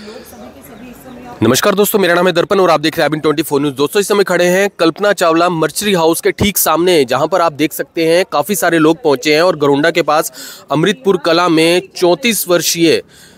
नमस्कार दोस्तों, मेरा नाम है दर्पण और आप देख रहे हैं IBN 24 न्यूज़। दोस्तों इस समय खड़े हैं कल्पना चावला मर्चरी हाउस के ठीक सामने, जहां पर आप देख सकते हैं काफ़ी सारे लोग पहुंचे हैं और गरोंडा के पास अमृतपुर कला में 34 वर्षीय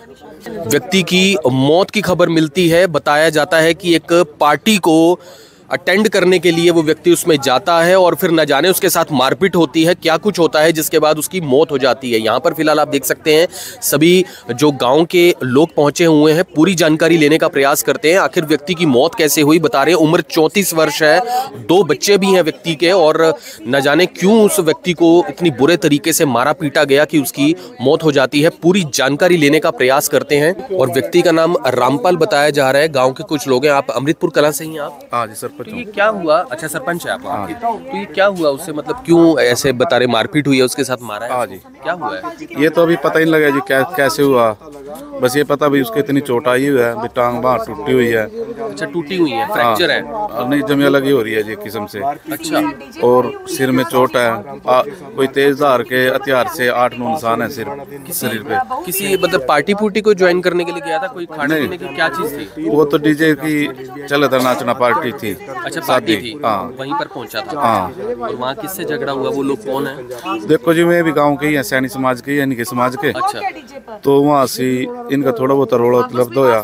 व्यक्ति की मौत की खबर मिलती है। बताया जाता है कि एक पार्टी को अटेंड करने के लिए वो व्यक्ति उसमें जाता है और फिर न जाने उसके साथ मारपीट होती है, क्या कुछ होता है, जिसके बाद उसकी मौत हो जाती है। यहाँ पर फिलहाल आप देख सकते हैं सभी जो गांव के लोग पहुंचे हुए हैं, पूरी जानकारी लेने का प्रयास करते हैं। आखिर व्यक्ति की मौत कैसे हुई, बता रहे हैं उम्र 34 वर्ष है, 2 बच्चे भी हैं व्यक्ति के, और न जाने क्यों उस व्यक्ति को इतनी बुरे तरीके से मारा पीटा गया कि उसकी मौत हो जाती है। पूरी जानकारी लेने का प्रयास करते हैं और व्यक्ति का नाम रामपाल बताया जा रहा है। गाँव के कुछ लोग हैं। आप अमृतपुर कला से ही आप? हाँ जी सर। तो ये क्या हुआ? अच्छा, सरपंच है आप? तो ये क्या हुआ उससे, मतलब क्यों ऐसे बता रहे मारपीट हुई है, उसके साथ मारा है? हाँ जी। क्या हुआ है ये तो अभी पता ही नहीं लगा जी कैसे हुआ। बस ये पता भी उसके इतनी चोट आई हुई है, भी टांग बांह टूटी हुई है। अच्छा, टूटी हुई है, फ्रैक्चर है? नहीं, जमी अलग ही हो रही है जी किस्म से। अच्छा। और सिर में चोट है, कोई तेज धार के हथियार से 8-9 निशान है शरीर पे। किसी मतलब पार्टी पुर्टी को ज्वाइन करने के लिए गया था? कोई खाने पीने की क्या चीज थी? वो तो डीजे की चल था, नाचना पार्टी थी। अच्छा, पार्टी थी। हाँ, वहीं पर पहुंचा था। हाँ। और वहाँ किससे झगड़ा हुआ? वो लोग कौन है? देखो जी, मैं भी गांव के ही है, सैनी समाज के, यानी कि समाज के। अच्छा। तो वहाँ से इनका थोड़ा बहुत रोड़ा उपलब्ध होया।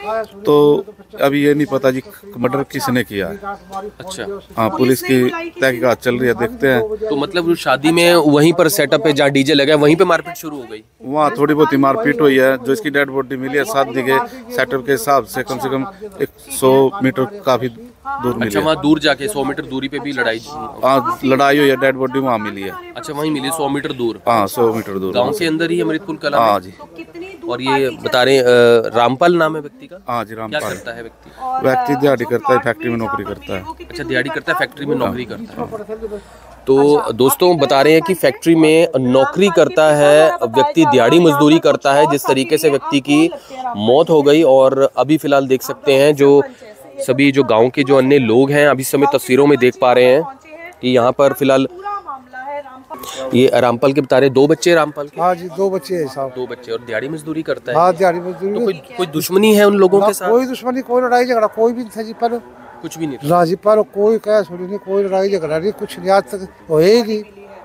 तो अभी ये नहीं पता जी मर्डर किसने किया है। अच्छा। हाँ, पुलिस की तहकीकात चल रही है, देखते हैं। तो मतलब वो शादी में वहीं पर सेटअप है जहाँ डीजे लगा है, वहीं पे मारपीट शुरू हो गई? वहाँ थोड़ी बहुत ही मारपीट हुई है। जो इसकी डेड बॉडी मिली है 7 बीघे सेटअप के हिसाब से कम 100 मीटर काफी दूर मिली। अच्छा, वहाँ दूर जाके 100 मीटर दूरी पे भी लड़ाई? हाँ, लड़ाई हुई है, डेड बॉडी वहाँ मिली है। अच्छा, वहीं मिली 100 मीटर दूर? हाँ, 100 मीटर दूर, गांव के अंदर ही अमृतपुर कला? हाँ जी। और ये बता रहे रामपाल नाम है व्यक्ति का? हाँ जी, रामपाल। क्या करता है व्यक्ति? व्यक्ति दिहाड़ी करता है, फैक्ट्री में नौकरी करता है। अच्छा, दिहाड़ी करता है, फैक्ट्री में नौकरी करता है। तो दोस्तों बता रहे हैं कि फैक्ट्री में नौकरी करता है व्यक्ति, दिहाड़ी मजदूरी करता है। जिस तरीके से व्यक्ति की मौत हो गई, और अभी फिलहाल देख सकते हैं जो सभी जो गांव के जो अन्य लोग हैं अभी समय तस्वीरों में देख पा रहे हैं कि यहाँ पर फिलहाल ये रामपाल के बता रहे 2 बच्चे रामपाल के? हाँ जी, 2 बच्चे हैं साहब। 2 बच्चे, और दिहाड़ी मजदूरी करता है? हाँ, दिहाड़ी मजदूरी। तो कोई दुश्मनी है उन लोगों के साथ? कोई दुश्मनी, कोई लड़ाई झगड़ा कोई भी नहीं था जी। पर कुछ भी नहीं था? राजी पर कोई कह सुनी नहीं, कोई लड़ाई झगड़ा नहीं, कुछ नहीं, आज तक हो ही नहीं।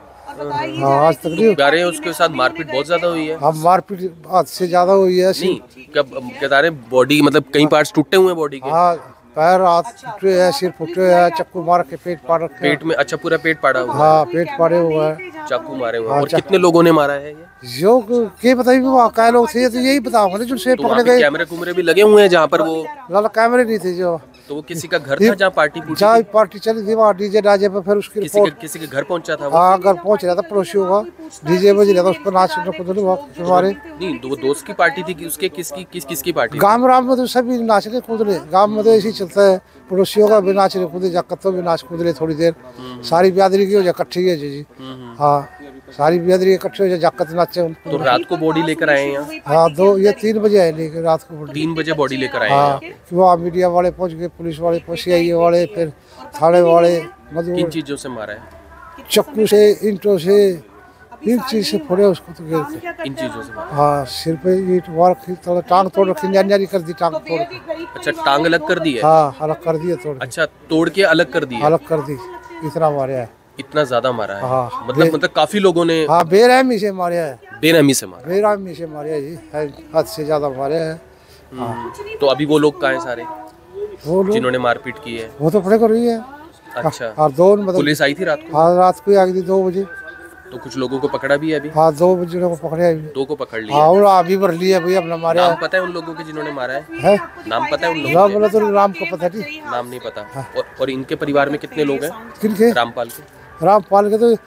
हाँ, आज तक नहीं। बता रहे हैं उसके साथ मारपीट बहुत ज्यादा हुई है? हाँ, मारपीट हद से ज्यादा हुई है। नहीं, कब बता रहे बॉडी मतलब कई पार्ट्स टूटे हुए हैं बॉडी के? हाँ, पैर हाथ फुटे हैं, सिर फुटे हैं, चक्कू मार के पेट फाड़ रखे। पेट में? अच्छा, पूरा पेट फाड़ा हुआ? हाँ, पेट फाड़े हुआ है, चाकू मारे हुए? हाँ, और कितने लोगों ने मारा है ये? जो के बताइए वहाँ क्या लोग थे, तो यही बताओ जिनसे तो पकड़े गए। कैमरे कुमरे भी लगे हुए हैं जहाँ पर वो? लाला कैमरे नहीं थे जो। तो वो किसी का घर था जहाँ पार्टी जहाँ पार्टी चली थी वहाँ डीजे डाजे पे, फिर उसकी किसी के घर पहुंचा था वो? हाँ, घर पहुंच रहा था, पड़ोसियों का डीजे बज रहा था, उस पर नाचने को हमारे। नहीं, तो वो दोस्त की पार्टी थी कि उसके किसकी पार्टी? गाँव राम में तो सभी नाचने कूदने, गाँव में तो ऐसे ही चलता है, पड़ोसियों का भी नाचने कूदे, जाकतों भी नाच कूद रहे थोड़ी देर। सारी बिरादरी की हो जाए इकट्ठी है जी। हाँ, सारी बिरादरी इकट्ठी हो जाए, जाकत नाचे। तो रात को बॉडी लेकर आए यहाँ? हाँ, 3 बजे आए लेकर रात को। 3 बजे बॉडी लेकर आए? हाँ, वहाँ मीडिया वाले पहुँच गए, पुलिस वाले, CIA वाले, फिर थाने वाले। किन चीजों से मारा है? चक्कू से, ईंटों से, इन चीज से फोड़े उसको तो गिर के। इन चीजों से मारा? हाँ, सिर पे ईंट मार के, टांग तोड़ रखी, न्यारी कर दी, टांग तोड़। अच्छा, टांग अलग कर दी है? हाँ, अलग कर दिया तोड़। अच्छा, तोड़ के अलग कर दी? अलग कर दी, इतना मारा है। इतना ज्यादा मारा है? हाँ, मतलब काफी लोगों ने? हाँ, बेरहमी से मारे है। बेरहमी से मारा? बेरहमी से मारे जी, हद से ज्यादा मारे हैं। तो अभी वो लोग कहाँ हैं सारे वो लोग जिन्होंने मारपीट की है? वो तो पड़े कर रही है। अच्छा। और 2 मतलब पुलिस आई थी रात को? हाँ, रात को आ गई 2 बजे। तो कुछ लोगों को पकड़ा भी है अभी? हाँ, 2 बजे को पकड़े अभी। 2 को पकड़ लिया? हाँ, और अभी भर लिया भैया अपना मारे। नाम पता है उन लोगों के जिन्होंने मारा है? नाम पता है उन लोगों नाम बोला तो राम को पता नहीं, नाम नहीं पता। और इनके परिवार में कितने लोग हैं? किनके? रामपाल के? रामपाल के तो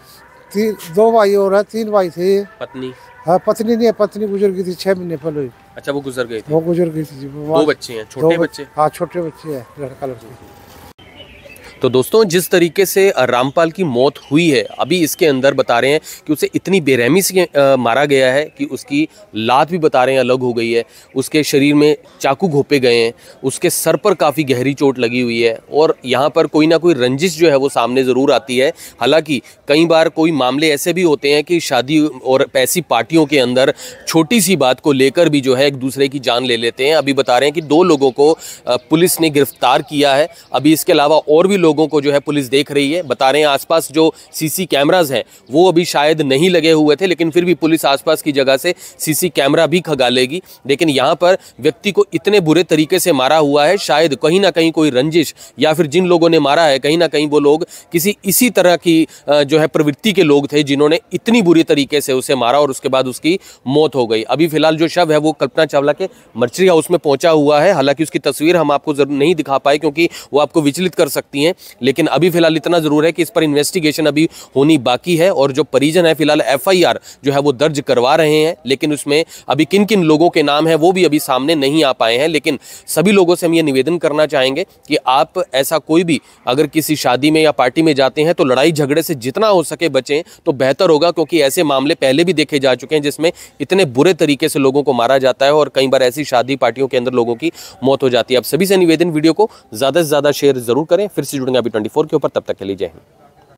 2 भाई और है, 3 भाई थे। पत्नी? हाँ, पत्नी नहीं है, पत्नी गुजर गई थी 6 महीने पहले। अच्छा, वो गुजर गई थी? वो गुजर गई थी। 2 बच्चे हैं? छोटे बच्चे? हाँ, छोटे बच्चे हैं, लड़का लड़की। तो दोस्तों, जिस तरीके से रामपाल की मौत हुई है, अभी इसके अंदर बता रहे हैं कि उसे इतनी बेरहमी से मारा गया है कि उसकी लात भी बता रहे हैं अलग हो गई है, उसके शरीर में चाकू घोंपे गए हैं, उसके सर पर काफ़ी गहरी चोट लगी हुई है और यहाँ पर कोई ना कोई रंजिश जो है वो सामने ज़रूर आती है। हालांकि कई बार कोई मामले ऐसे भी होते हैं कि शादी और ऐसी पार्टियों के अंदर छोटी सी बात को लेकर भी जो है एक दूसरे की जान ले लेते हैं। अभी बता रहे हैं कि 2 लोगों को पुलिस ने गिरफ्तार किया है। अभी इसके अलावा और भी लोगों को जो है पुलिस देख रही है। बता रहे हैं आसपास जो सीसी कैमरास हैं वो अभी शायद नहीं लगे हुए थे, लेकिन फिर भी पुलिस आसपास की जगह से सीसी कैमरा भी खंगालेगी। लेकिन यहाँ पर व्यक्ति को इतने बुरे तरीके से मारा हुआ है, शायद कहीं ना कहीं कोई रंजिश या फिर जिन लोगों ने मारा है कहीं ना कहीं वो लोग किसी इसी तरह की जो है प्रवृत्ति के लोग थे जिन्होंने इतनी बुरी तरीके से उसे मारा और उसके बाद उसकी मौत हो गई। अभी फिलहाल जो शव है वो कल्पना चावला के मर्चरी हाउस में पहुंचा हुआ है। हालांकि उसकी तस्वीर हम आपको जरूर नहीं दिखा पाए क्योंकि वो आपको विचलित कर सकती हैं, लेकिन अभी फिलहाल इतना जरूर है कि इस पर इन्वेस्टिगेशन अभी होनी बाकी है और जो परिजन है फिलहाल FIR जो है वो दर्ज करवा रहे हैं। लेकिन उसमें अभी किन किन लोगों के नाम है वो भी अभी सामने नहीं आ पाए हैं। लेकिन सभी लोगों से हम ये निवेदन करना चाहेंगे कि आप ऐसा कोई भी अगर किसी शादी में या पार्टी में जाते हैं तो लड़ाई झगड़े से जितना हो सके बचें तो बेहतर होगा, क्योंकि ऐसे मामले पहले भी देखे जा चुके हैं जिसमें इतने बुरे तरीके से लोगों को मारा जाता है और कई बार ऐसी शादी पार्टियों के अंदर लोगों की मौत हो जाती है। आप सभी से निवेदन, वीडियो को ज़्यादा से ज़्यादा शेयर जरूर करें। फिर से जुड़ेंगे अभी 24 के ऊपर, तब तक के लिए जय हिंद।